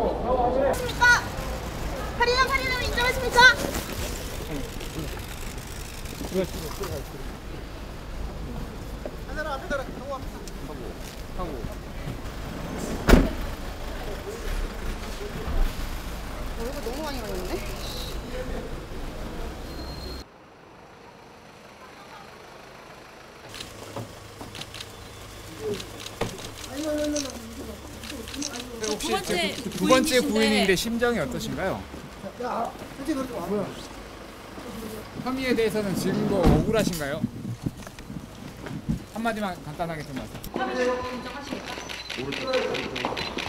할인을 인정하십니까? 하고. 이거 너무 많이 걸렸네. 혹시 두 번째 구인인데 심정이 어떠신가요? 혐의에 대해서는 지금도 억울하신가요? 한마디만 간단하게 좀 말씀. 인정하십니까?